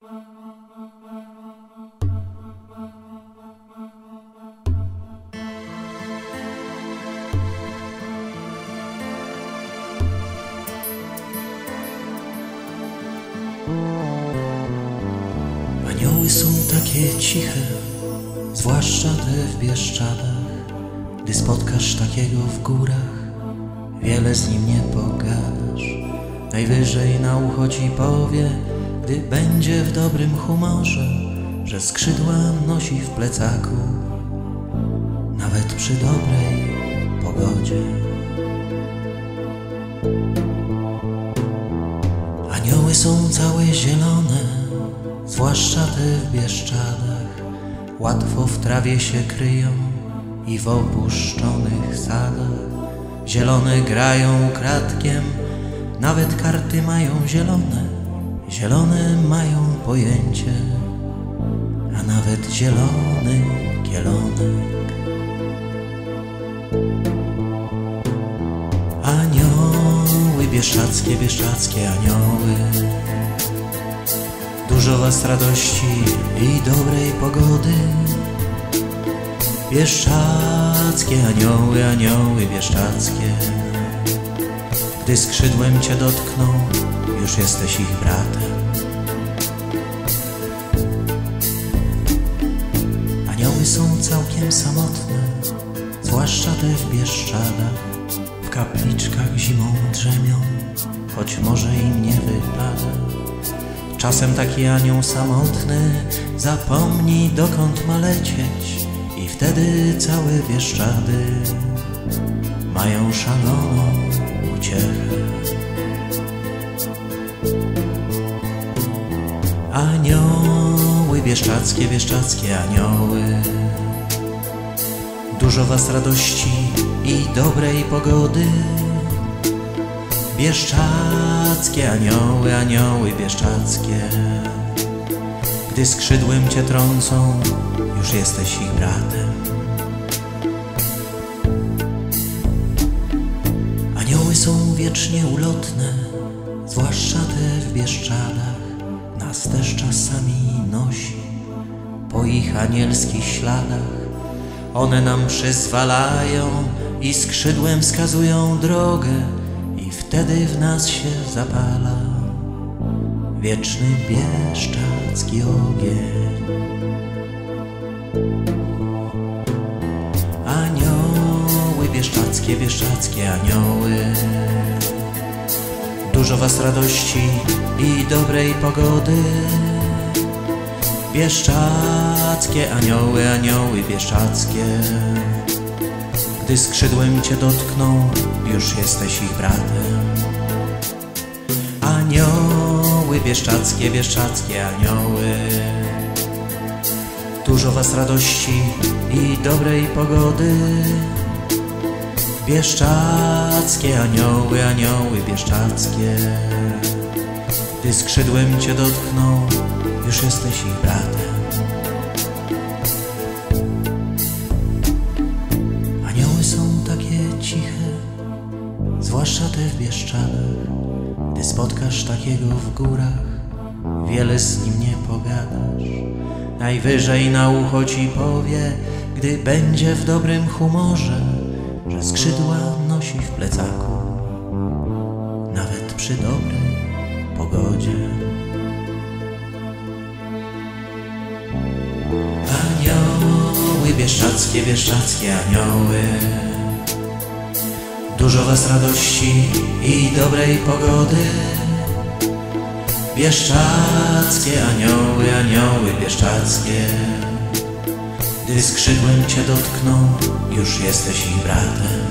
Anioły są takie ciche, zwłaszcza te w Bieszczadach. Gdy spotkasz takiego w górach, wiele z nim nie pogadasz. Najwyżej na ucho ci powie, gdy będzie w dobrym humorze, że skrzydła nosi w plecaku, nawet przy dobrej pogodzie. Anioły są całe zielone, zwłaszcza te w Bieszczadach. Łatwo w trawie się kryją i w opuszczonych sadach. Zielone grają kratkiem, nawet karty mają zielone. Zielone mają pojęcie, a nawet zielony kielonek. Anioły bieszczadzkie, bieszczadzkie anioły, dużo was radości i dobrej pogody. Bieszczadzkie anioły, anioły bieszczadzkie, gdy skrzydłem cię dotkną, już jesteś ich bratem. Anioły są całkiem samotne, zwłaszcza te w Bieszczadach. W kapliczkach zimą drzemią, choć może im nie wypada. Czasem taki anioł samotny zapomni, dokąd ma lecieć, i wtedy całe Bieszczady mają szaloną uciechę. Anioły bieszczadzkie, bieszczadzkie anioły, dużo was radości i dobrej pogody. Bieszczadzkie anioły, anioły bieszczadzkie, gdy skrzydłem cię trącą, już jesteś ich bratem. Anioły są wiecznie ulotne, zwłaszcza te w Bieszczadach. Nas też czasami nosi po ich anielskich śladach. One nam przyzwalają i skrzydłem wskazują drogę, i wtedy w nas się zapala wieczny bieszczadzki ogień. Anioły bieszczadzkie, bieszczadzkie anioły, dużo was radości i dobrej pogody. Bieszczadzkie anioły, anioły bieszczadzkie, gdy skrzydłem cię dotkną, już jesteś ich bratem. Anioły bieszczadzkie, bieszczadzkie anioły, dużo was radości i dobrej pogody. Bieszczadzkie anioły, anioły bieszczadzkie, gdy skrzydłem cię dotkną, już jesteś ich bratem. Anioły są takie ciche, zwłaszcza te w Bieszczadach. Gdy spotkasz takiego w górach, wiele z nim nie pogadasz. Najwyżej na ucho ci powie, gdy będzie w dobrym humorze, że skrzydła nosi w plecaku, nawet przy dobrej pogodzie. Anioły bieszczadzkie, bieszczadzkie anioły, dużo was radości i dobrej pogody. Bieszczadzkie anioły, anioły bieszczadzkie, gdy skrzydłem cię dotkną, już jesteś ich bratem.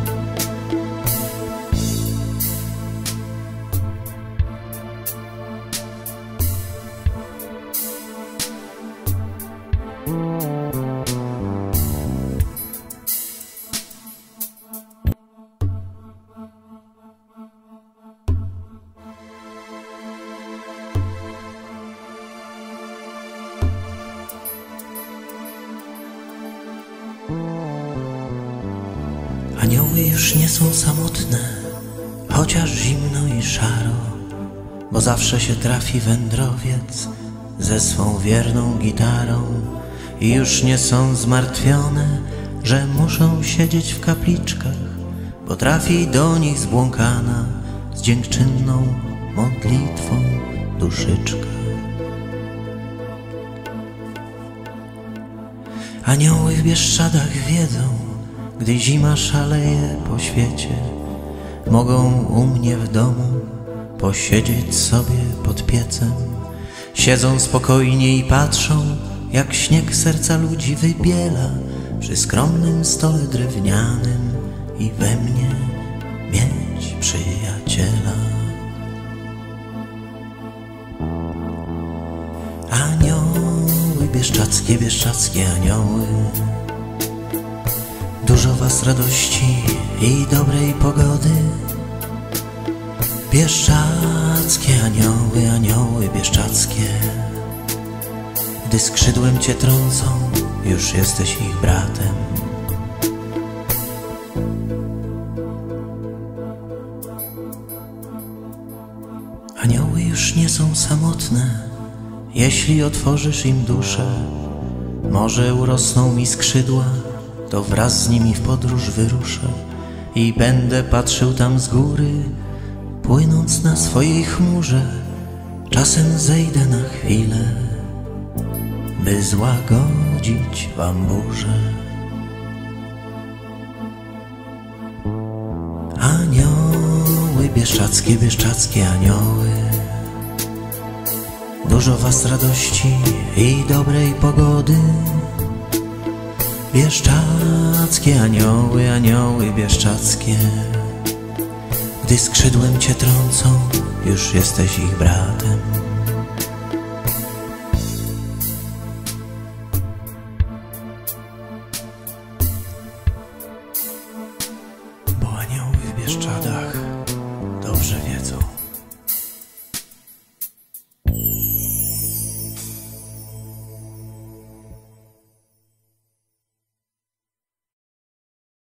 Anioły już nie są samotne, chociaż zimno i szaro, bo zawsze się trafi wędrowiec, ze swą wierną gitarą i już nie są zmartwione, że muszą siedzieć w kapliczkach, bo trafi do nich zbłąkana z dziękczynną modlitwą duszyczka. Anioły w Bieszczadach wiedzą, gdy zima szaleje po świecie, mogą u mnie w domu posiedzieć sobie pod piecem. Siedzą spokojnie i patrzą, jak śnieg serca ludzi wybiela przy skromnym stole drewnianym i we mnie mieć przyjaciela. Anioły bieszczackie, bieszczackie anioły, dużo was radości i dobrej pogody. Bieszczackie anioły, anioły bieszczackie, gdy skrzydłem cię trącą, już jesteś ich bratem. Anioły już nie są samotne, jeśli otworzysz im duszę. Może urosną mi skrzydła, to wraz z nimi w podróż wyruszę i będę patrzył tam z góry, płynąc na swojej chmurze. Czasem zejdę na chwilę, by złagodzić wam burzę. Anioły bieszczackie, bieszczackie anioły, dużo was radości i dobrej pogody. Bieszczackie anioły, anioły bieszczackie, gdy skrzydłem cię trącą, już jesteś ich bratem. Bo anioły w Bieszczadach